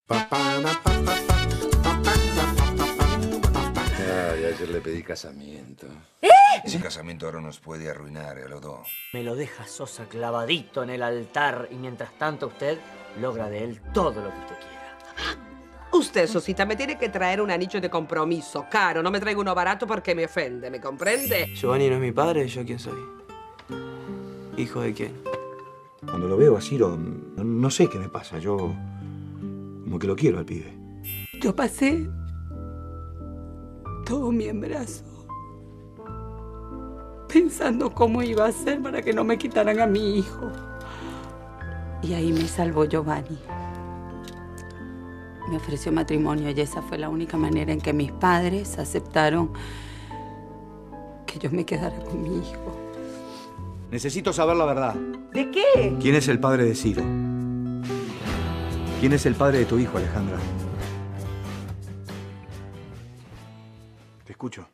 Ay, ayer le pedí casamiento. Ese casamiento ahora nos puede arruinar a los dos. Me lo deja Sosa clavadito en el altar y mientras tanto usted logra de él todo lo que usted quiera. Usted, Sosita, me tiene que traer un anillo de compromiso caro. No me traigo uno barato porque me ofende, ¿me comprende? Giovanni no es mi padre, ¿yo quién soy? ¿Hijo de quién? Cuando lo veo a Ciro, no sé qué me pasa. Yo como que lo quiero al pibe. Yo pasé todo mi embarazo pensando cómo iba a hacer para que no me quitaran a mi hijo. Y ahí me salvó Giovanni. Me ofreció matrimonio y esa fue la única manera en que mis padres aceptaron que yo me quedara con mi hijo. Necesito saber la verdad. ¿De qué? ¿Quién es el padre de Ciro? ¿Quién es el padre de tu hijo, Alejandra? Te escucho.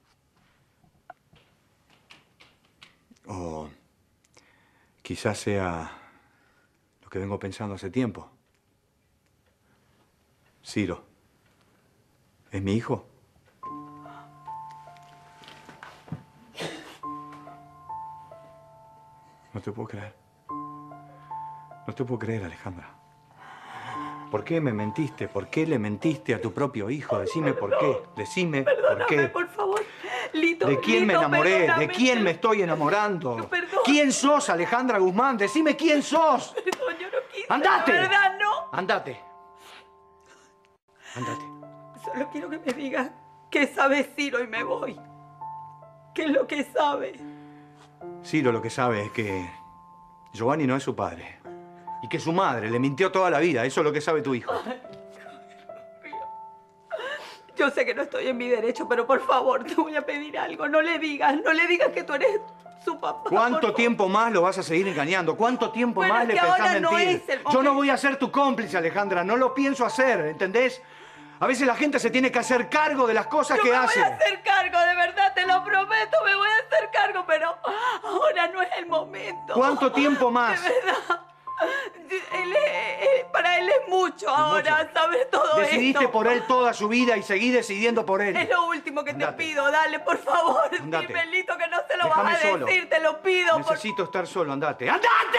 O quizás sea lo que vengo pensando hace tiempo. Ciro, ¿es mi hijo? No te puedo creer. No te puedo creer, Alejandra. ¿Por qué me mentiste? ¿Por qué le mentiste a tu propio hijo? Decime por qué. Decime por qué. Por favor, Lito. ¿De quién me enamoré? ¿De quién me estoy enamorando? Perdón. ¿Quién sos, Alejandra Guzmán? Decime quién sos. Perdón, yo no quise. ¡Andate! De verdad, no. Andate. Andate. Solo quiero que me digas qué sabe Ciro y me voy. ¿Qué es lo que sabe? Ciro lo que sabe es que Giovanni no es su padre. Y que su madre le mintió toda la vida. Eso es lo que sabe tu hijo. Yo sé que no estoy en mi derecho, pero por favor, te voy a pedir algo. No le digas que tú eres su papá. ¿Cuánto tiempo más lo vas a seguir engañando? ¿Cuánto tiempo Bueno, más es le que pensás ahora no mentir? es el momento. Yo no voy a ser tu cómplice, Alejandra. No lo pienso hacer, ¿entendés? A veces la gente se tiene que hacer cargo de las cosas que hace. Me voy a hacer cargo, de verdad, te lo prometo, me voy a hacer cargo, pero ahora no es el momento. ¿Cuánto tiempo más? De verdad. Para él es mucho ahora, ¿sabes? Todo Decidiste esto. por él toda su vida y seguí decidiendo por él. Es lo último que Andate. te pido, dale, por favor. Andate. Dime, Lito, que no se lo Déjame vas a solo. decir, te lo pido. Necesito estar solo, andate. ¡Andate!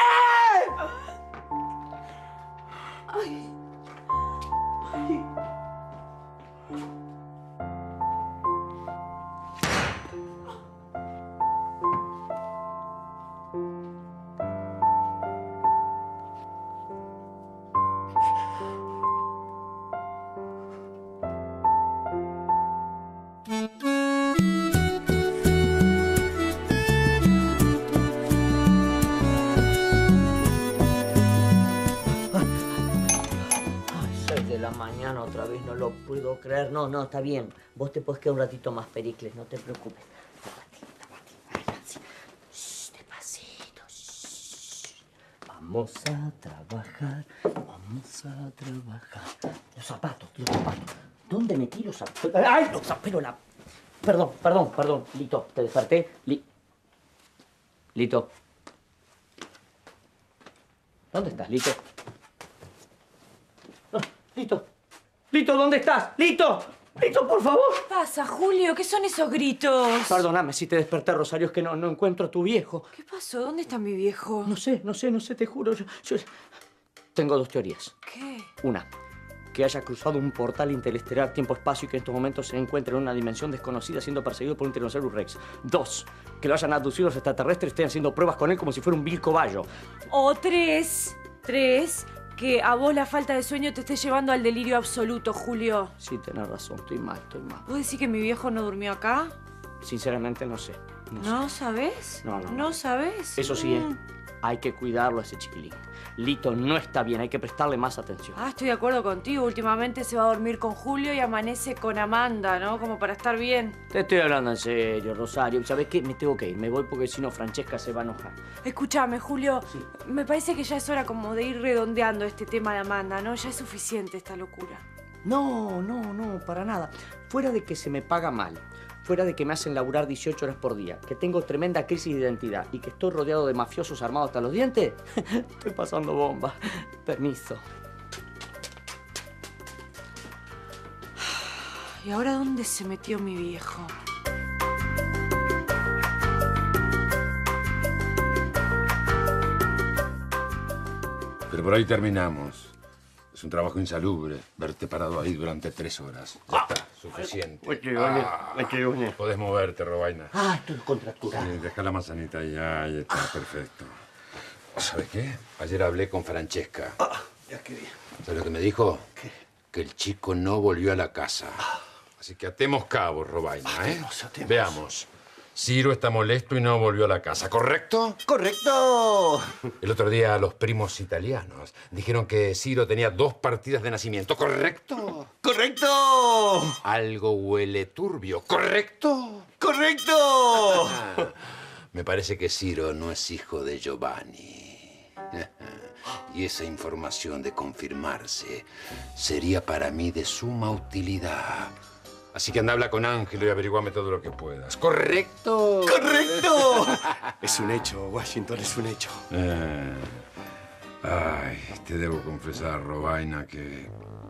Ay. Mañana otra vez, no lo puedo creer. No, está bien. Vos te podés quedar un ratito más, Pericles, no te preocupes. Despacito. Vamos a trabajar. Los zapatos. ¿Dónde metí los zapatos? ¡Ay, los zapatos! Perdón. Lito, te desperté. Lito. ¿Dónde estás, Lito? Lito, ¿dónde estás? ¡Lito, por favor! ¿Qué pasa, Julio? ¿Qué son esos gritos? Perdóname si te desperté, Rosario, es que no encuentro a tu viejo. ¿Qué pasó? ¿Dónde está mi viejo? No sé, te juro. Yo tengo dos teorías. ¿Qué? Una, que haya cruzado un portal interestelar tiempo-espacio y que en estos momentos se encuentre en una dimensión desconocida siendo perseguido por un Tyrannosaurus Rex. Dos, que lo hayan abducido los extraterrestres y estén haciendo pruebas con él como si fuera un vil cobayo. O tres, que a vos la falta de sueño te esté llevando al delirio absoluto, Julio. Sí, tenés razón, estoy mal. ¿Vos decís que mi viejo no durmió acá? Sinceramente no sé. ¿No sabés? No. ¿No sabés? Eso sí, hay que cuidarlo a ese chiquilín. Lito no está bien, hay que prestarle más atención. Estoy de acuerdo contigo. Últimamente se va a dormir con Julio y amanece con Amanda, ¿no? Como para estar bien. Te estoy hablando en serio, Rosario. ¿Sabés qué? Me tengo que ir. Me voy porque si no, Francesca se va a enojar. Escúchame, Julio. Sí. Me parece que ya es hora como de ir redondeando este tema de Amanda, ¿no? Ya es suficiente esta locura. No, para nada. Fuera de que se me paga mal, fuera de que me hacen laburar 18 horas por día, que tengo tremenda crisis de identidad y que estoy rodeado de mafiosos armados hasta los dientes, estoy pasando bomba. Permiso. ¿Y ahora dónde se metió mi viejo? Pero por ahí terminamos. Es un trabajo insalubre verte parado ahí durante 3 horas. Ya está, suficiente. Podés moverte, Robaina. estoy contracturado. Sí, deja la manzanita ahí está, perfecto. ¿Sabes qué? Ayer hablé con Francesca. Ya qué bien. ¿Sabes lo que me dijo? ¿Qué? Que el chico no volvió a la casa. Así que atemos cabos, Robaina, ¿eh? Atemos. Veamos. Ciro está molesto y no volvió a la casa, ¿correcto? ¡Correcto! El otro día los primos italianos dijeron que Ciro tenía 2 partidas de nacimiento, ¿correcto? ¡Correcto! Algo huele turbio, ¿correcto? ¡Correcto! Me parece que Ciro no es hijo de Giovanni. Y esa información de confirmarse sería para mí de suma utilidad. Así que anda, habla con Ángelo y averiguame todo lo que puedas. ¿Correcto? ¡Correcto! Es un hecho, Washington, es un hecho. Ay, te debo confesar, Robaina, que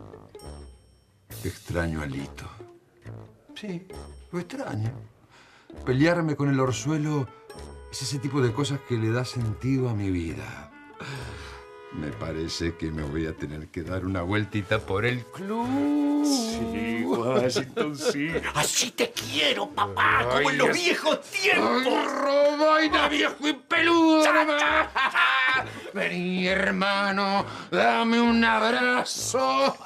extraño a Lito. Sí, lo extraño. Pelearme con el orzuelo es ese tipo de cosas que le da sentido a mi vida. Me parece que me voy a tener que dar una vueltita por el club. Sí, Washington, sí. Así te quiero, papá, como en los viejos tiempos. ¡Ay, Robaina, viejo y peludo! Vení, hermano, dame un abrazo.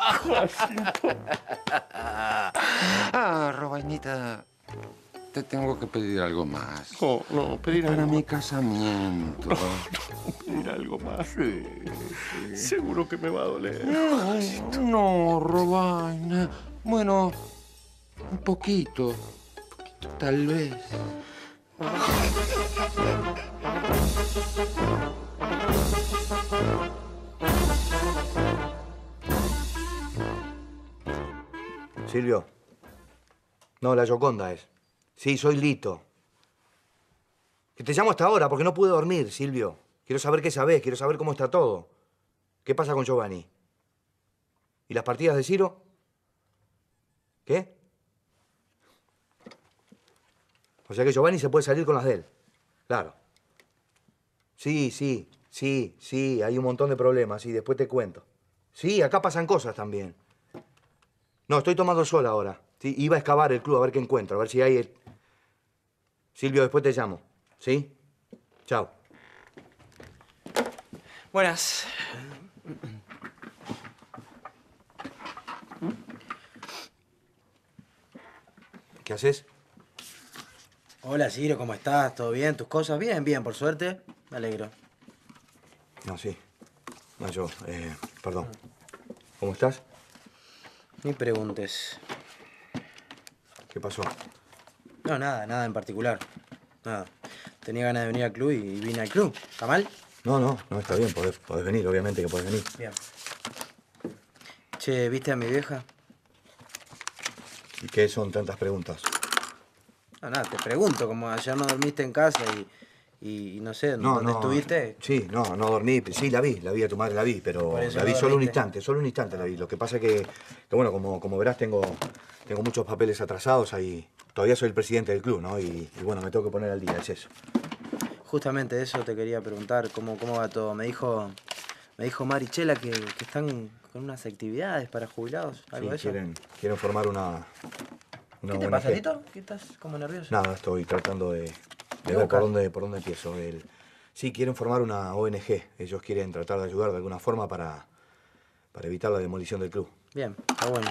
Robainita, te tengo que pedir algo más. No, pedir Para algo mi casamiento. pedir algo más. Seguro que me va a doler. No, Robaina. Bueno, un poquito. Tal vez. Silvio. No, la Gioconda es. Sí, soy Lito. Que te llamo hasta ahora porque no pude dormir, Silvio. Quiero saber qué sabés, quiero saber cómo está todo. ¿Qué pasa con Giovanni? ¿Y las partidas de Ciro? ¿Qué? O sea que Giovanni se puede salir con las de él. Claro. Sí, hay un montón de problemas, sí, después te cuento. Sí, acá pasan cosas también. No, estoy tomando sol ahora. Sí, iba a excavar el club a ver qué encuentro, a ver si hay... Silvio, después te llamo. ¿Sí? Chao. Buenas. ¿Qué haces? Hola, Ciro, ¿cómo estás? ¿Todo bien? ¿Tus cosas? Bien, bien, por suerte. Me alegro. No, sí. No, yo, perdón. ¿Cómo estás? Ni preguntes. ¿Qué pasó? No, nada en particular. Nada. Tenía ganas de venir al club y vine al club. ¿Está mal? No, está bien. Podés venir, obviamente que podés venir. Bien. Che, ¿viste a mi vieja? ¿Y qué son tantas preguntas? No, nada, te pregunto, como ayer no dormiste en casa y no sé, ¿dónde estuviste? Sí, no dormí. Sí, la vi a tu madre, la vi, pero la vi solo un instante la vi. Lo que pasa es que bueno, como verás, tengo muchos papeles atrasados ahí. Todavía soy el presidente del club, ¿no? Y bueno, me tengo que poner al día, es eso. Justamente eso te quería preguntar, ¿cómo va todo? Me dijo Marichela que están con unas actividades para jubilados, algo Sí, de eso. quieren formar una ¿Qué te pasa, Lito? ¿Qué estás como nervioso? Nada, estoy tratando de ver por dónde empiezo. Sí, quieren formar una ONG. Ellos quieren tratar de ayudar de alguna forma para evitar la demolición del club. Bien, está bueno.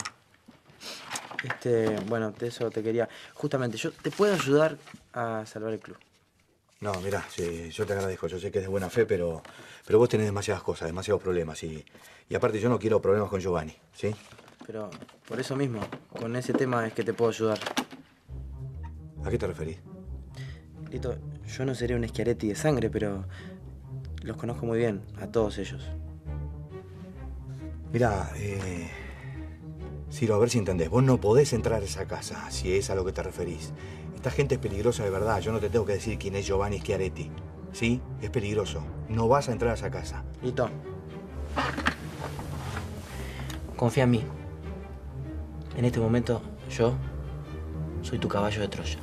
Bueno, de eso te quería... Justamente, yo te puedo ayudar a salvar el club. No, mirá, sí, yo te agradezco. Yo sé que es de buena fe, pero vos tenés demasiadas cosas, demasiados problemas. Y aparte yo no quiero problemas con Giovanni, ¿sí? Pero por eso mismo, con ese tema es que te puedo ayudar. ¿A qué te referís? Lito, yo no seré un Schiaretti de sangre, pero los conozco muy bien, a todos ellos. Mirá, Ciro, a ver si entendés. Vos no podés entrar a esa casa, si es a lo que te referís. Esta gente es peligrosa de verdad. Yo no te tengo que decir quién es Giovanni Schiaretti. ¿Sí? Es peligroso. No vas a entrar a esa casa. Lito, confía en mí. En este momento Yo soy tu caballo de Troya.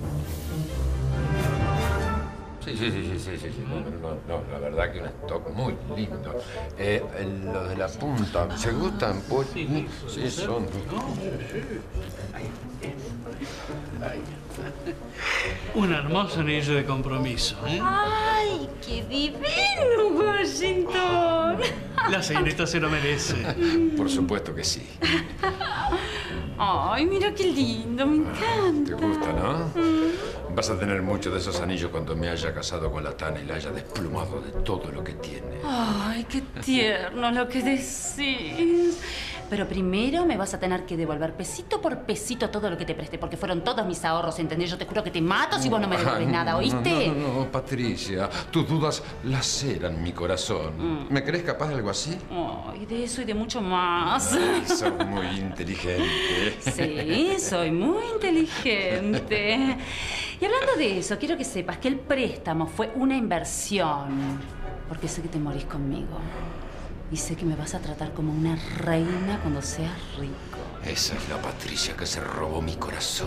Sí. No, la verdad que un stock muy lindo. Los de la punta, ¿se gustan? Pues, sí, son. Un hermoso anillo de compromiso, ¿eh? ¡Ay, qué divino, Washington! La señorita se lo merece. Por supuesto que sí. Ay, mira qué lindo, me encanta. ¿Te gusta, no? Vas a tener muchos de esos anillos cuando me haya casado con la Tana y la haya desplumado de todo lo que tiene. Ay, qué tierno lo que decís. Pero primero me vas a tener que devolver pesito por pesito todo lo que te presté, porque fueron todos mis ahorros, ¿entendés? Yo te juro que te mato si vos no me devolves nada, ¿oíste? No, Patricia. Tus dudas laceran mi corazón. ¿Me crees capaz de algo así? Ay, de eso y de mucho más. Ay, sos muy inteligente. Sí, soy muy inteligente. Y hablando de eso, quiero que sepas que el préstamo fue una inversión. Porque sé que te morís conmigo. Y sé que me vas a tratar como una reina cuando seas rico. Esa es la Patricia que se robó mi corazón.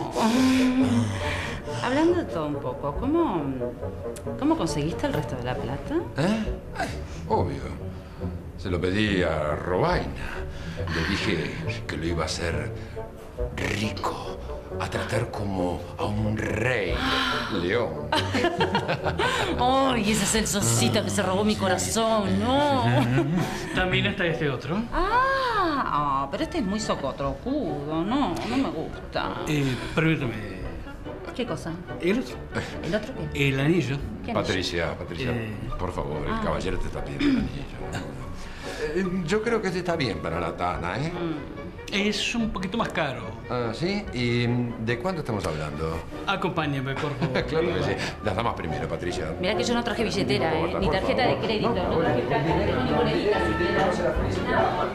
Hablando de todo un poco, ¿cómo conseguiste el resto de la plata? Ay, obvio. Se lo pedí a Robaina. Le dije que lo iba a hacer rico, a tratar como a un rey león. ¡Ay, ese es el socito que se robó mi corazón! ¡No! También está este otro. Pero este es muy socotrocudo. No me gusta. Permítame. ¿Qué cosa? ¿El otro? ¿El otro qué? El anillo. ¿Qué Patricia, por favor, el caballero te está pidiendo el anillo. Yo creo que este está bien para la Tana, ¿eh? Es un poquito más caro. ¿Sí? ¿Y de cuánto estamos hablando? Acompáñame, por favor. Claro que sí. Las damas primero, Patricia. Mirá que yo no traje billetera, ni tarjeta de crédito, no traje plata, no tengo ni monedita siquiera.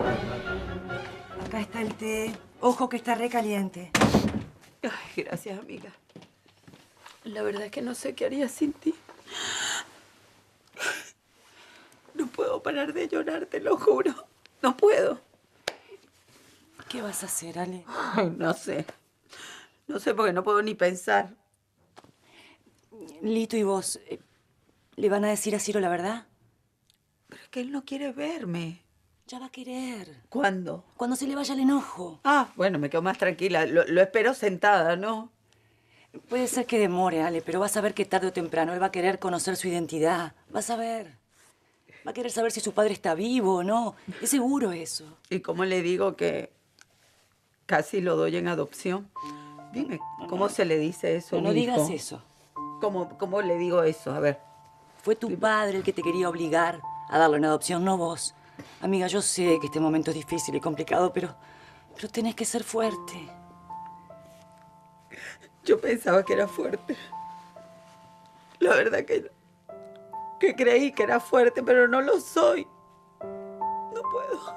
Acá está el té. Ojo que está re caliente. Ay, gracias, amiga. La verdad es que no sé qué haría sin ti. No puedo parar de llorar, te lo juro. No puedo. ¿Qué vas a hacer, Ale? Ay, no sé. No sé porque no puedo ni pensar. Lito y vos, ¿le van a decir a Ciro la verdad? Pero es que él no quiere verme. Ya va a querer. ¿Cuándo? Cuando se le vaya el enojo. Bueno, me quedo más tranquila. Lo espero sentada, ¿no? Puede ser que demore, Ale, pero vas a ver que tarde o temprano él va a querer conocer su identidad. Vas a ver. Va a querer saber si su padre está vivo o no. Es seguro eso. ¿Y cómo le digo que casi lo doy en adopción? Dime, ¿cómo se le dice eso a No un hijo? digas eso. ¿Cómo le digo eso? A ver. Fue tu padre el que te quería obligar a darlo en adopción, no vos. Amiga, yo sé que este momento es difícil y complicado, pero tenés que ser fuerte. Yo pensaba que era fuerte. La verdad que creí que era fuerte, pero no lo soy. No puedo.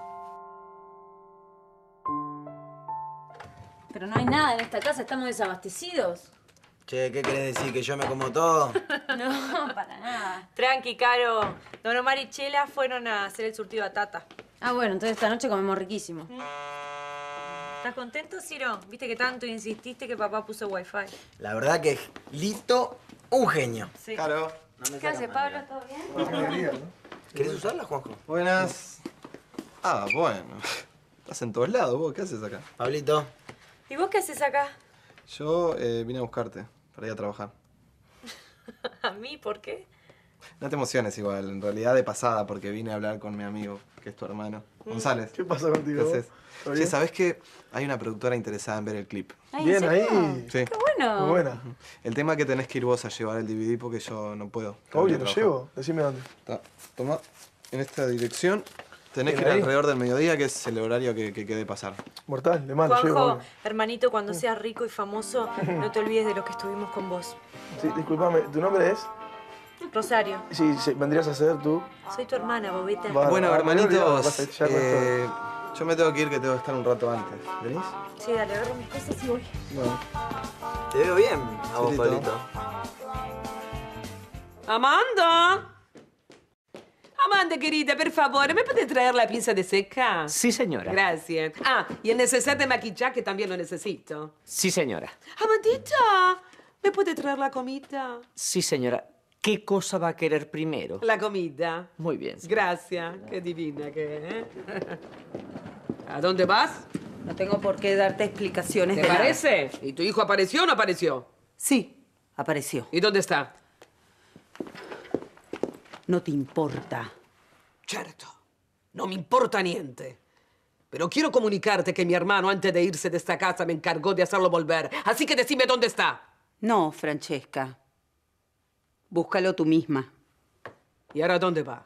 Pero no hay nada en esta casa, estamos desabastecidos. Che, ¿qué querés decir? ¿Que yo me como todo? No, para nada. Tranqui, Caro. Don Omar y Chela fueron a hacer el surtido a Tata. Bueno, entonces esta noche comemos riquísimo. ¿Estás contento, Ciro? Viste que tanto insististe que papá puso wifi. La verdad que Lito, un genio. Sí. Claro. ¿Qué haces, Pablo? ¿Todo bien? ¿Querés usarla, Juanjo? Buenas. Bueno. Estás en todos lados, vos. ¿Qué haces acá? Pablito. ¿Y vos qué haces acá? Yo vine a buscarte para ir a trabajar. ¿A mí? ¿Por qué? No te emociones igual. En realidad de pasada, porque vine a hablar con mi amigo, que es tu hermano. González. ¿Qué pasa contigo? ¿Qué haces? ¿Todo Che, bien? ¿sabés que hay una productora interesada en ver el clip? Ay, Bien ¿en serio? ahí. Sí. ¡Qué bueno! Muy buena. El tema es que tenés que ir vos a llevar el DVD porque yo no puedo. Obvio, Tengo lo que llevo. Decime dónde. Toma, en esta dirección. Tenés que Bien, ir ahí. alrededor del mediodía, que es el horario que quede pasar. Mortal, de más, lo llevo. Juanjo, obvio. hermanito, cuando seas rico y famoso, no te olvides de los que estuvimos con vos. Sí, discúlpame, ¿tu nombre es? Rosario, Sí, vendrías a ser tú. soy tu hermana, bobeta. Bueno, hermanitos, Vas a echar esto. yo me tengo que ir, que tengo que estar un rato antes. ¿Venís? Sí, dale, agarro mis cosas y voy. Bueno. Te veo bien a vos, Chelito. Pablito. ¡Amanda! Amanda, querida, por favor, ¿me puede traer la pinza de seca? Sí, señora. Gracias. Ah, y el neceser de maquillaje también lo necesito. Sí, señora. Amandita, ¿me puede traer la comida? Sí, señora. ¿Qué cosa va a querer primero? La comida. Muy bien. Gracias. Qué divina que es. ¿A dónde vas? No tengo por qué darte explicaciones ¿Te de nada. parece? ¿Y tu hijo apareció o no apareció? Sí, apareció. ¿Y dónde está? No te importa. Certo, no me importa niente. Pero quiero comunicarte que mi hermano, antes de irse de esta casa, me encargó de hacerlo volver. Así que decime dónde está. No, Francesca. Búscalo tú misma. ¿Y ahora dónde va?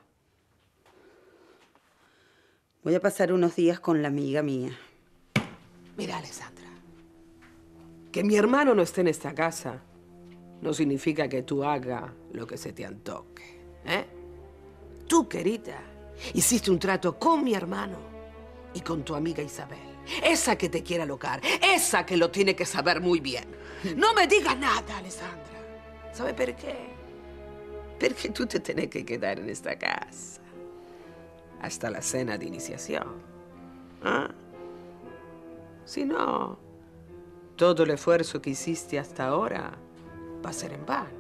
Voy a pasar unos días con la amiga mía. Mira, Alessandra, que mi hermano no esté en esta casa no significa que tú hagas lo que se te antoje, ¿eh? Tú, querida, hiciste un trato con mi hermano y con tu amiga Isabel. Esa que te quiere alocar, esa que lo tiene que saber muy bien. No me digas nada, Alessandra. ¿Sabe por qué? Porque tú te tenés que quedar en esta casa hasta la cena de iniciación. ¿Ah? Si no, todo el esfuerzo que hiciste hasta ahora va a ser en vano.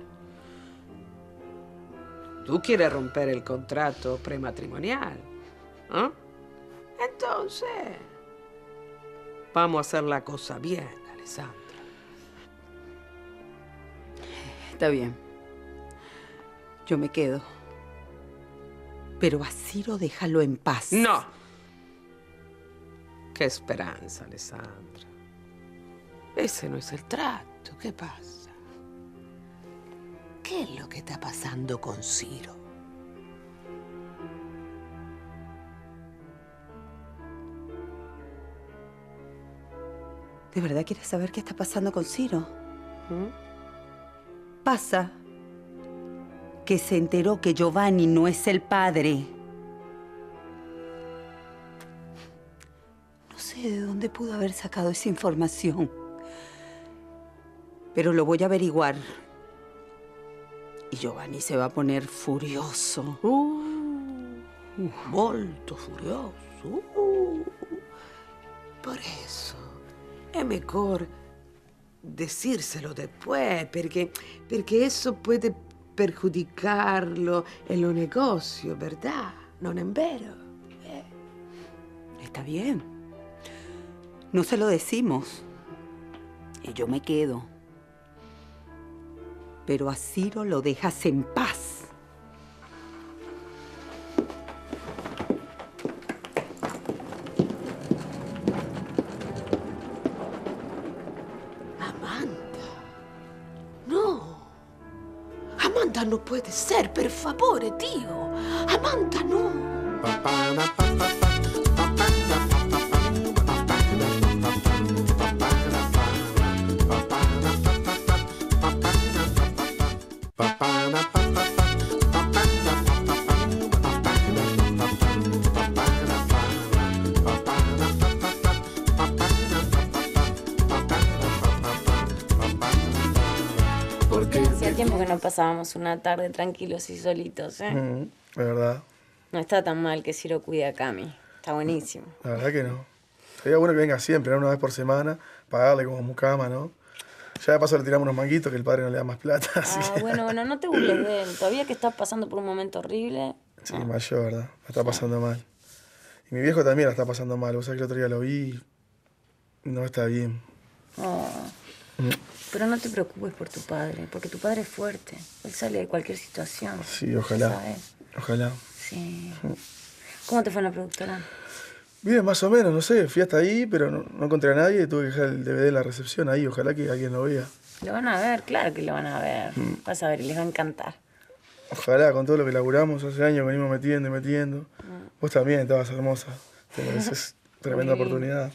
Tú quieres romper el contrato prematrimonial, ¿ah? Entonces, vamos a hacer la cosa bien, Alessandra. Está bien. Yo me quedo. Pero a Ciro déjalo en paz. No. Qué esperanza, Alessandra. Ese no es el trato. ¿Qué pasa? ¿Qué es lo que está pasando con Ciro? ¿De verdad quieres saber qué está pasando con Ciro? Pasa que se enteró que Giovanni no es el padre. No sé de dónde pudo haber sacado esa información, pero lo voy a averiguar. Y Giovanni se va a poner furioso. Molto furioso. Por eso es mejor decírselo después, porque eso puede perjudicarlo en los negocios, ¿verdad? ¿No es vero? Está bien. No se lo decimos. Y yo me quedo. Pero a Ciro lo dejas en paz. Amanda. No. Amanda no puede ser, per favore, tío. Amanda no. Hacía tiempo que no pasábamos una tarde tranquilos y solitos, ¿eh? De verdad. No está tan mal que Ciro cuide a Cami. Está buenísimo. La verdad que no. Sería bueno que venga siempre, ¿no? Una vez por semana, pagarle como mucama, ¿no? Ya de paso le tiramos unos manguitos que el padre no le da más plata. Así que... Bueno, no te burles de él. Todavía que estás pasando por un momento horrible. Sí, mayor, ¿verdad? La está pasando mal. Y mi viejo también la está pasando mal. Vos sabés que el otro día lo vi y no está bien. Oh. Pero no te preocupes por tu padre, porque tu padre es fuerte. Él sale de cualquier situación. Sí, ojalá. ¿Sabes? Ojalá. Sí. ¿Cómo te fue en la productora? Bien, más o menos, no sé. Fui hasta ahí, pero no encontré a nadie. Tuve que dejar el DVD en la recepción ahí. Ojalá que alguien lo vea. Lo van a ver, claro que lo van a ver. Vas a ver, y les va a encantar. Ojalá, con todo lo que laburamos hace años, venimos metiendo y metiendo. Vos también estabas hermosa. Te mereces tremenda oportunidad.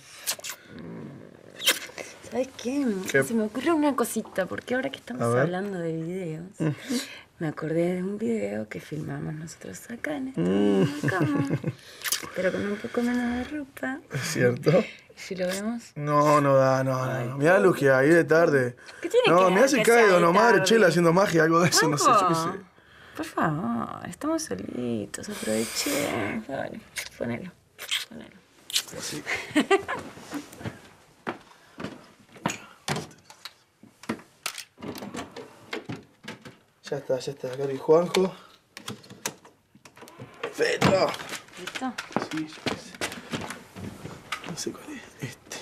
¿Sabes qué? ¿Qué? Se me ocurre una cosita, porque ahora que estamos hablando de videos, me acordé de un video que filmamos nosotros acá en esta cama, pero con un poco menos de ropa. ¿Es cierto? Si lo vemos. No da. Mirá la luz que hay, de tarde. ¿Qué tiene que No, ver mirá si que cae sea Don de Omar, tarde? Chela haciendo magia, algo de eso, no sé, yo qué sé. Por favor, estamos solitos, aproveché. Dale, ponelo. Así. Ya está, Caro y Juanjo. ¡Perfecto! ¿Listo? Sí, yo qué sé. No sé cuál es. Este.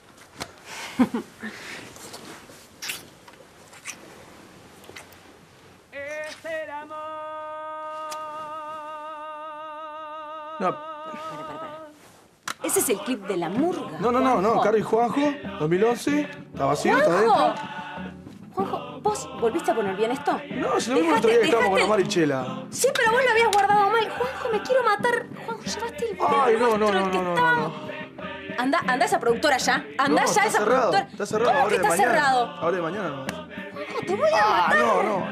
No, Para. Ese es el clip de la murga. no. Caro y Juanjo, 2011. Está vacío, está ¡Juanjo! dentro. Juanjo, ¿vos volviste a poner bien esto? No, si lo vimos el otro día que estábamos con Omar y Chela. Sí, pero vos lo habías guardado mal. Juanjo, me quiero matar. Juanjo, llevaste el video Ay, nuestro, el que estábamos. Anda a esa productora ya. Anda ya a esa productora. Está cerrado, ¿Cómo que está mañana. cerrado? Ahora de mañana no. Juanjo, te voy a matar. No.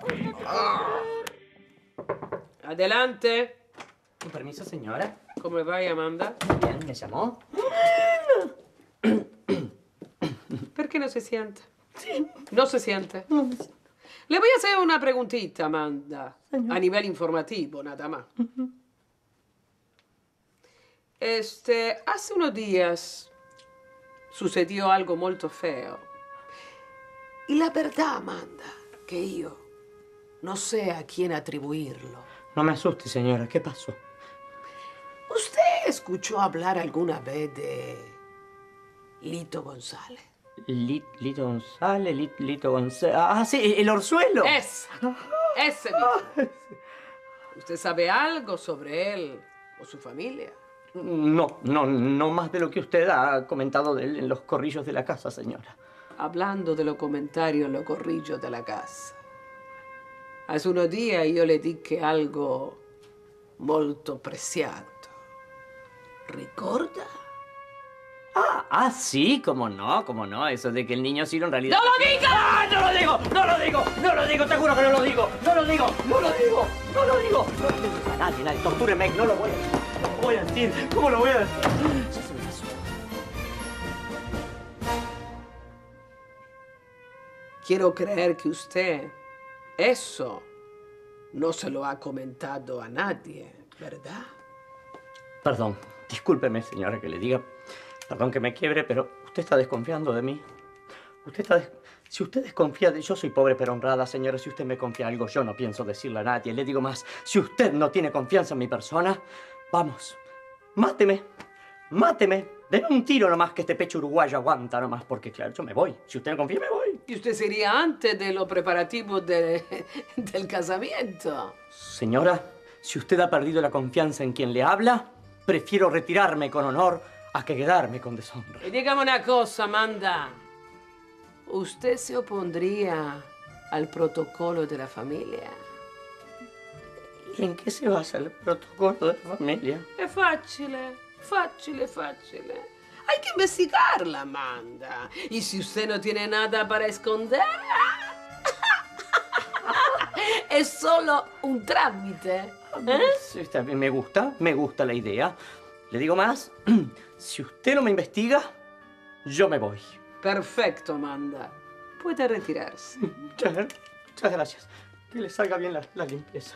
Adelante. Con permiso, señora. ¿Cómo le va, Amanda? Bien, ¿me llamó? ¿Por qué no se siente? Sí. No se siente. Le voy a hacer una preguntita, Amanda. A nivel informativo, nada más. Hace unos días sucedió algo molto feo. Y la verdad, Amanda, que yo no sé a quién atribuirlo. No me asuste, señora. ¿Qué pasó? ¿Usted escuchó hablar alguna vez de Lito González? Lito González, Lito González. Ah, sí, el orzuelo. Ese mismo. ¿Usted sabe algo sobre él o su familia? No más de lo que usted ha comentado de él en los corrillos de la casa, señora. Hablando de los comentarios en los corrillos de la casa. Hace unos días yo le dije algo molto preciado. ¿Ricorda? Sí, cómo no. Eso de que el niño Ciro en realidad... ¡No lo diga! ¡Ah, no lo digo! Te juro que no lo digo. No lo digo. Nadie, tortúreme, no lo voy a decir. ¿Cómo lo voy a decir? Ya se me pasó. Quiero creer que usted eso no se lo ha comentado a nadie, ¿verdad? Perdón, discúlpeme, señora, que le diga. Perdón que me quiebre, pero usted está desconfiando de mí. Si usted desconfía de... Yo soy pobre pero honrada, señora. Si usted me confía algo, yo no pienso decirle a nadie. Le digo más, si usted no tiene confianza en mi persona, vamos, máteme. Deme un tiro nomás que este pecho uruguayo aguanta nomás, porque claro, yo me voy. Si usted no confía, me voy. Y usted sería antes de los preparativos del casamiento. Señora, si usted ha perdido la confianza en quien le habla, prefiero retirarme con honor a que quedarme con deshonra. Y dígame una cosa, Amanda. ¿Usted se opondría al protocolo de la familia? ¿Y en qué se basa el protocolo de la familia? Es fácil. Hay que investigarla, Amanda. Y si usted no tiene nada para esconder, es solo un trámite. Sí, está bien, me gusta la idea. Le digo más, si usted no me investiga, yo me voy. Perfecto, Amanda. Puede retirarse. Muchas gracias. Que le salga bien la limpieza.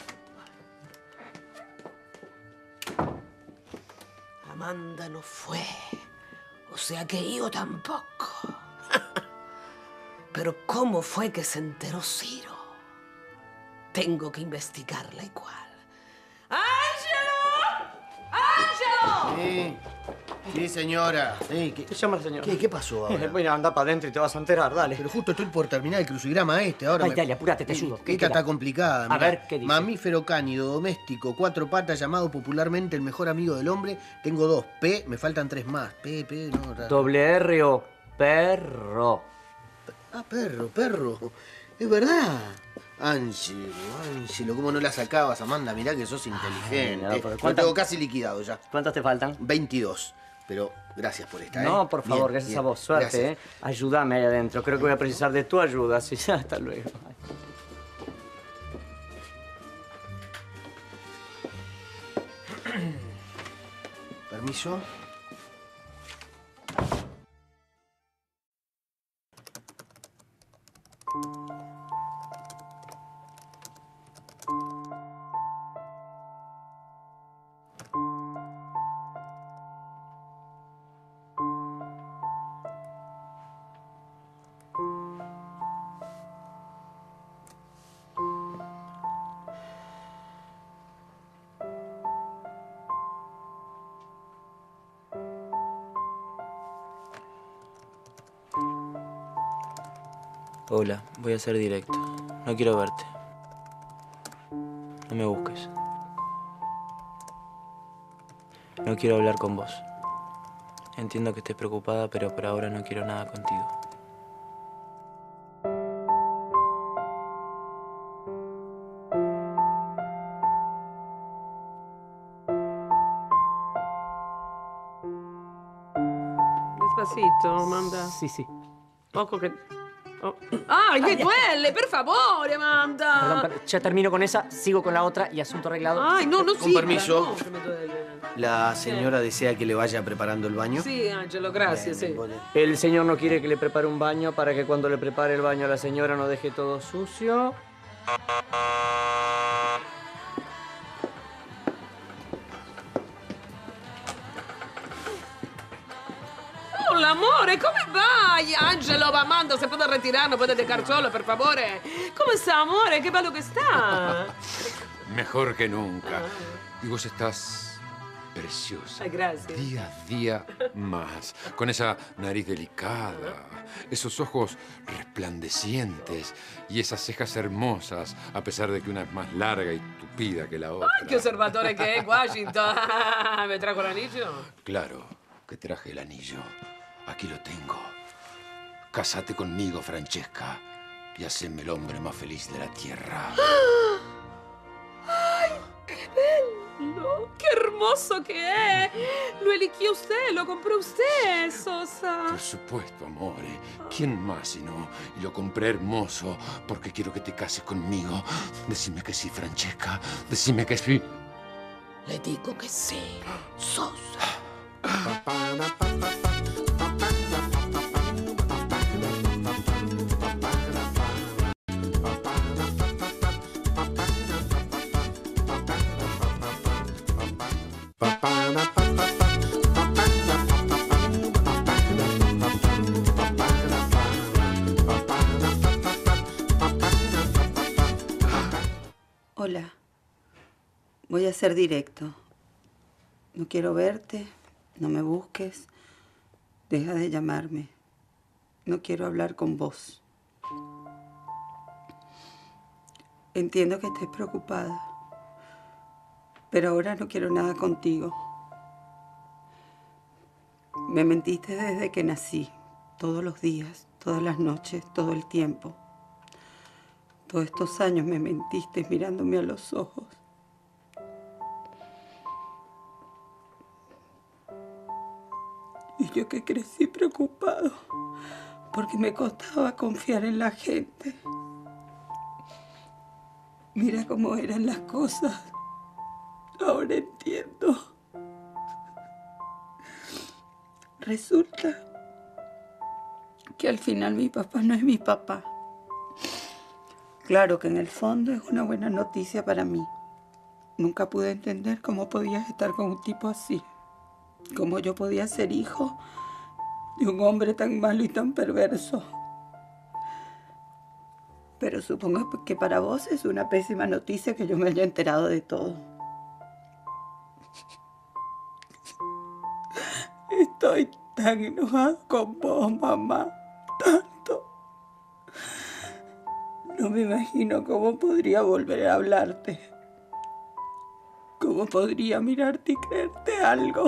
Amanda no fue. O sea que yo tampoco. Pero ¿cómo fue que se enteró Ciro? Tengo que investigarla igual. ¡Ángelo! Sí, señora. Sí, ¿Te llama la señora? ¿Qué pasó ahora? Bueno, anda para adentro y te vas a enterar, dale. Pero justo estoy por terminar el crucigrama ahora. Ay, dale, apúrate, te ayudo. Esta está complicada. A ver, ¿qué dice? Mamífero cánido, doméstico, 4 patas, llamado popularmente el mejor amigo del hombre. Tengo 2. P, me faltan 3 más. P, no. Doble R o perro. Ah, perro. Es verdad. Ángelo, ¿cómo no la sacabas, Amanda? Mirá que sos inteligente. Ay, no, pero Lo tengo casi liquidado ya. ¿Cuántas te faltan? 22. Pero gracias por esta, No, por favor, gracias a vos. Suerte, Gracias. Ayúdame ahí adentro. Creo que voy a precisar de tu ayuda. Sí, hasta luego. Permiso. Hola, voy a ser directo. No quiero verte. No me busques. No quiero hablar con vos. Entiendo que estés preocupada, pero por ahora no quiero nada contigo. Despacito, Amanda. Sí, sí. Poco che... Oh. ¡Ay, me duele! Per favore, Amanda. Perdón, ya termino con esa, sigo con la otra y asunto arreglado. Ay, no, no, Con sí, permiso. no, que me duele. La señora desea que le vaya preparando el baño. Sí, Angelo, gracias, sí. El señor no quiere que le prepare un baño para que cuando le prepare el baño a la señora no deje todo sucio. Hola, amore, come vai? Angelo, Amanda, se puede retirar, no puede dejar solo, per favore. ¿Cómo está, amore? Qué bello que está. Mejor que nunca. Y vos estás preciosa. Ay, gracias. Día a día más. Con esa nariz delicada, esos ojos resplandecientes y esas cejas hermosas, a pesar de que una es más larga y tupida que la otra. Ay, qué observatore que es, Washington. ¿Me trajo el anillo? Claro que traje el anillo. Aquí lo tengo. Cásate conmigo, Francesca, y haceme el hombre más feliz de la tierra. ¡Ay, qué bello! ¡Qué hermoso que es! Lo eligió usted, lo compró usted, Sosa. Por supuesto, amore. ¿Quién más si no? Y lo compré hermoso porque quiero que te cases conmigo. Decime que sí, Francesca. Decime que sí. Le digo que sí, Sosa. Hola. Voy a ser directo. No quiero verte, no me busques. Deja de llamarme. No quiero hablar con vos. Entiendo que estés preocupada, pero ahora no quiero nada contigo. Me mentiste desde que nací, todos los días, todas las noches, todo el tiempo. Todos estos años me mentiste mirándome a los ojos. Y yo que crecí preocupado, porque me costaba confiar en la gente. Mira cómo eran las cosas. Ahora entiendo. Resulta que al final mi papá no es mi papá. Claro que en el fondo es una buena noticia para mí. Nunca pude entender cómo podías estar con un tipo así. Cómo yo podía ser hijo de un hombre tan malo y tan perverso. Pero supongo que para vos es una pésima noticia que yo me haya enterado de todo. Estoy tan enojado con vos, mamá. Tanto. No me imagino cómo podría volver a hablarte. Cómo podría mirarte y creerte algo.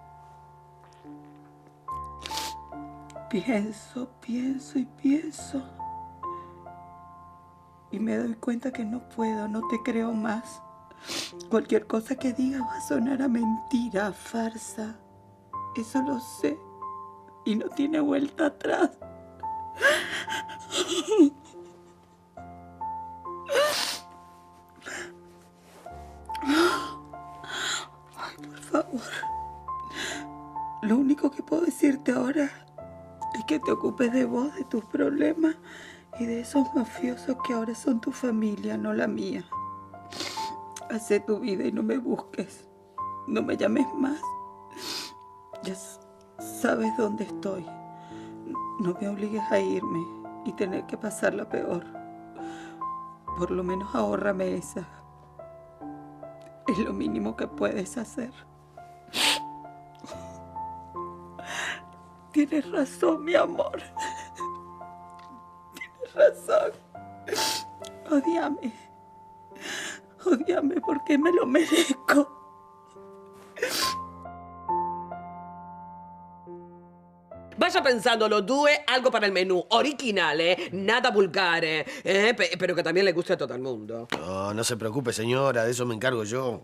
Pienso y pienso. Y me doy cuenta que no puedo, no te creo más. Cualquier cosa que diga va a sonar a mentira, a farsa. Eso lo sé. Y no tiene vuelta atrás. Ay, por favor. Lo único que puedo decirte ahora es que te ocupes de vos, de tus problemas y de esos mafiosos que ahora son tu familia, no la mía. Hacé tu vida y no me busques. No me llames más. Ya sabes dónde estoy. No me obligues a irme y tener que pasarla peor. Por lo menos ahórrame esa. Es lo mínimo que puedes hacer. Tienes razón, mi amor. Tienes razón. Ódiame. Ódiame porque me lo merezco. Vaya pensándolo, due, algo para el menú. Originale, nada vulgare. Pero que también le guste a todo el mundo. No, no se preocupe, señora, de eso me encargo yo.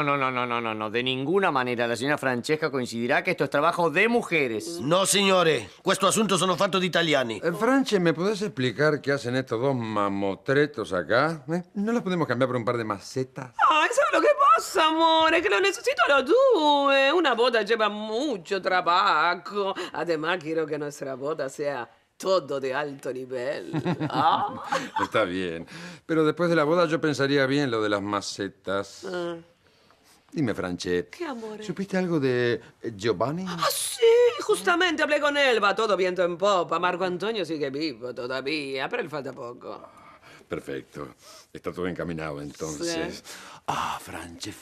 No. De ninguna manera. La señora Francesca coincidirà che esto es trabajo de mujeres. No, signore. Questo asunto sono fatto di italiani. Franche, ¿me podés explicar qué hacen estos dos mamotretos acá? ¿No los podemos cambiar por un par de macetas? Ay, ¿sabes lo que pasa, amore? Que lo necesito los due. Una boda lleva mucho trabajo. Además, quiero que nuestra boda sea todo de alto nivel. ¿Ah? Está bien. Pero después de la boda yo pensaría bien lo de las macetas. Dime, Franche. ¿Qué, amore? ¿Supiste algo de Giovanni? Ah, sí, justamente hablé con él. Va todo viento en popa. Marco Antonio sigue vivo todavía, pero él falta poco. Perfecto. Está todo encaminado, entonces. Sí. Ah, Franche.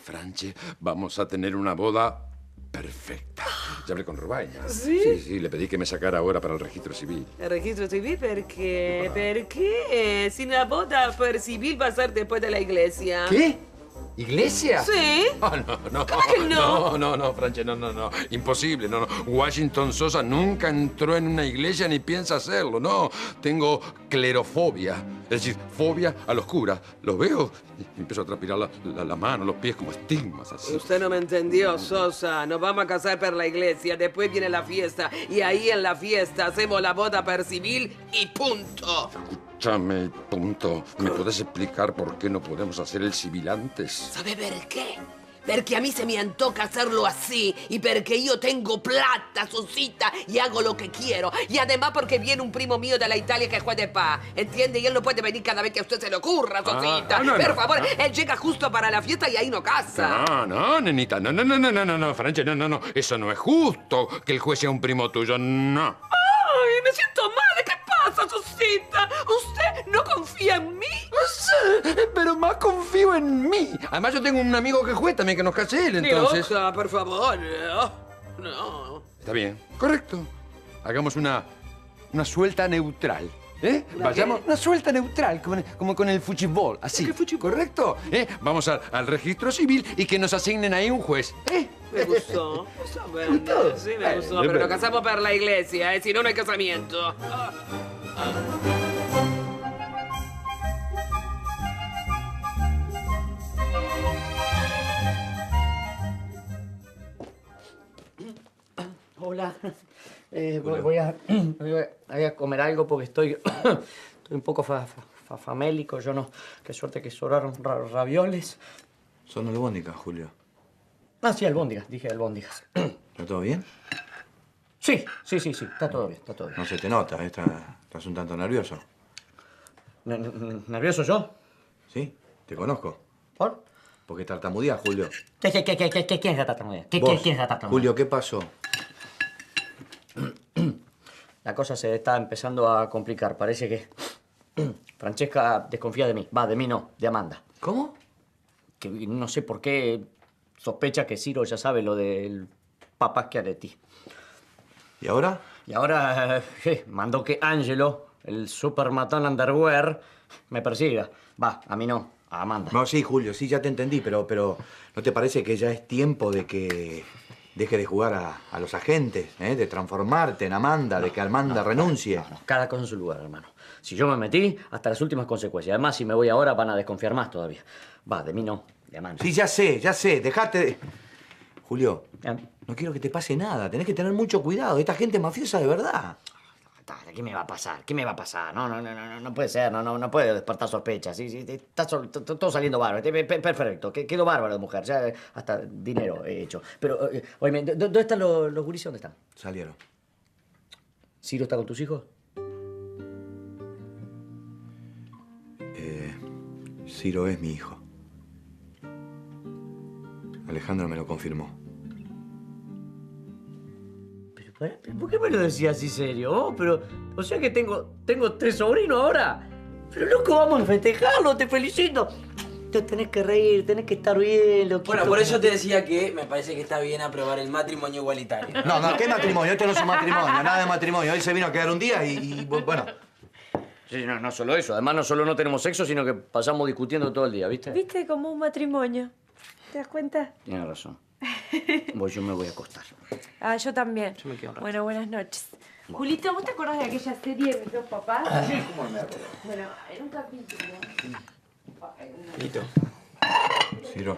Vamos a tener una boda perfecta. Ya hablé con Robaina. ¿Sí? Sí, le pedí que me sacara ahora para el registro civil. ¿El registro civil? ¿Por qué? ¿Por qué? Si la boda por civil va a ser después de la iglesia. ¿Qué? ¿Iglesia? Sí. Oh, no. ¿Cómo que no? No, Franche, no. Imposible, no. Washington Sosa nunca entró en una iglesia ni piensa hacerlo, no. Tengo clerofobia, es decir, fobia a los curas. Los veo y empiezo a transpirar la mano, los pies como estigmas, así. Usted no me entendió, Sosa. Nos vamos a casar por la iglesia, después viene la fiesta. Y ahí en la fiesta hacemos la boda per civil y punto. Escúchame, punto. ¿Me podés explicar por qué no podemos hacer el civil antes? ¿Sabe por qué? Porque a mí se me antoja hacerlo así y porque yo tengo plata, Sosita, y hago lo que quiero. Y además porque viene un primo mío de la Italia que juega de paz, ¿entiende? Y él no puede venir cada vez que a usted se le ocurra, Sosita. Por favor, él llega justo para la fiesta y ahí no casa. No, nenita, no, Franche, no. Eso no es justo, que el juez sea un primo tuyo, no. ¡Ay, me siento mal! ¿Qué pasa, Sosita? ¿Usted no confía en mí? Sí, pero más confío en mí. Además, yo tengo un amigo que juez también, que nos case él, entonces. Loca, por favor. No. Está bien, correcto. Hagamos una suelta neutral. Vayamos, una suelta neutral, como con el fútbol, así. ¿Correcto? Vamos al registro civil y que nos asignen ahí un juez. Me gustó. Sí, me gustó. Pero nos casamos por la iglesia, si no, no hay casamiento. Hola. Voy a comer algo porque estoy un poco famélico. Yo no... Qué suerte que sobraron ravioles. Son albóndigas, Julio. Ah, sí, albóndigas. Dije albóndigas. ¿Está todo bien? Sí. Está todo bien, No se te nota, estás un tanto nervioso. ¿Nervioso yo? Sí, te conozco. ¿Por? Porque tartamudeás, Julio. ¿Qué es la tartamudea? ¿Qué es la tartamudea? Julio, ¿qué pasó? La cosa se está empezando a complicar. Parece que Francesca desconfía de mí. Va, de mí no, de Amanda. ¿Cómo? Que no sé por qué sospecha que Ciro ya sabe lo del papá Schiaretti. ¿Y ahora? Y ahora mandó que Angelo, el super matón underwear, me persiga. Va, a mí no, a Amanda. No, sí, Julio, sí, ya te entendí, pero ¿no te parece que ya es tiempo de que deje de jugar a los agentes, de transformarte en Amanda, de que Amanda renuncie? No, cada cosa en su lugar, hermano. Si yo me metí, hasta las últimas consecuencias. Además, si me voy ahora, van a desconfiar más todavía. Va, de mí no, de Amanda. Sí, ya sé, dejate de... Julio, no quiero que te pase nada. Tenés que tener mucho cuidado. Esta gente es mafiosa de verdad. ¿Qué me va a pasar? ¿Qué me va a pasar? No puede ser, no puede despertar sospechas. Sí, está todo saliendo bárbaro. Perfecto, quedó bárbaro de mujer. Ya hasta dinero he hecho. Pero, oye, ¿dónde están los gurises? ¿Dónde están? Salieron. ¿Ciro está con tus hijos? Ciro es mi hijo. Alejandro me lo confirmó. ¿Por qué me lo decías así serio? Oh, pero, o sea que tengo 3 sobrinos ahora. Pero loco, vamos a festejarlo, te felicito. Te tenés que reír, tenés que estar bien, loquito. Bueno, por eso te decía que me parece que está bien aprobar el matrimonio igualitario. No, ¿qué matrimonio? Esto no es un matrimonio, nada de matrimonio. Él se vino a quedar un día y bueno. Sí, no solo eso. Además, no solo no tenemos sexo, sino que pasamos discutiendo todo el día, ¿viste? ¿Viste? Como un matrimonio. ¿Te das cuenta? Tienes razón. Yo me voy a acostar. Ah, yo también. Yo me quedo un rato. Bueno, buenas noches. Julito, ¿vos te acordás de aquella serie de mis dos papás? Sí, cómo no me acuerdo. Bueno, en un capítulo... Lito. Ciro,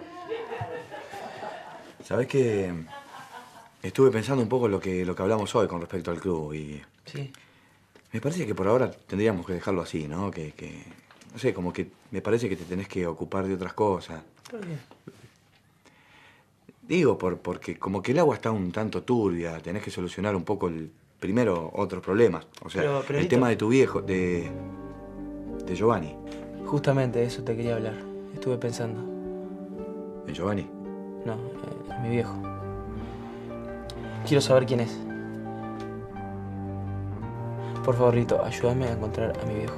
¿sabés qué? Estuve pensando un poco en lo que hablamos hoy con respecto al club y... Sí. Me parece que por ahora tendríamos que dejarlo así, ¿no? No sé, como que me parece que te tenés que ocupar de otras cosas. ¿Por qué? Digo, porque como que el agua está un tanto turbia, tenés que solucionar un poco primero otros problemas. O sea, Pero, el Lito, tema de tu viejo, de Giovanni. Justamente de eso te quería hablar. Estuve pensando. ¿En Giovanni? No, mi viejo. Quiero saber quién es. Por favor, Rito, ayúdame a encontrar a mi viejo.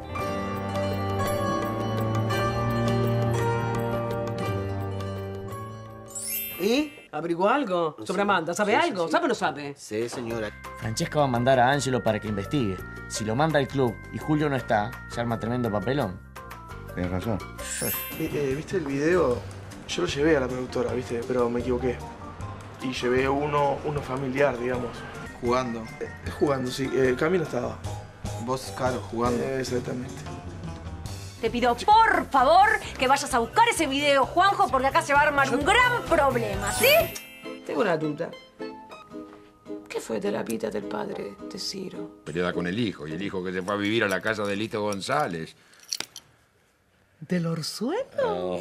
¿Y? ¿Averiguó algo? ¿Sobre Amanda? ¿Sabe algo? ¿Sabe o no sabe? Sí, señora. Francesca va a mandar a Ángelo para que investigue. Si lo manda al club y Julio no está, se arma tremendo papelón. Tienes razón. ¿Viste el video? Yo lo llevé a la productora, ¿viste? Pero me equivoqué. Y llevé uno familiar, digamos. Jugando. Jugando, sí. Camilo estaba. Vos, claro, jugando. Exactamente. Te pido, por favor, que vayas a buscar ese video, Juanjo, porque acá se va a armar un gran problema, ¿sí? Tengo una duda. ¿Qué fue de la vida del padre de Ciro? Peleada con el hijo, y el hijo que se fue a vivir a la casa de Lito González. ¿Del Orzuelo? Oh.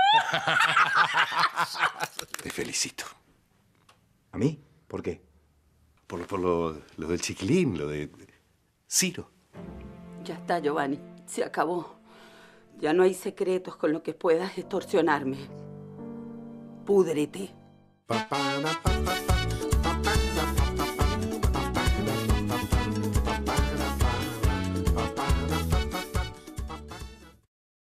Te felicito. ¿A mí? ¿Por qué? Por lo del chiquilín, lo de Ciro. Ya está, Giovanni. Se acabó. Ya no hay secretos con los que puedas extorsionarme. Púdrete. Pa, pa, pa, pa, pa.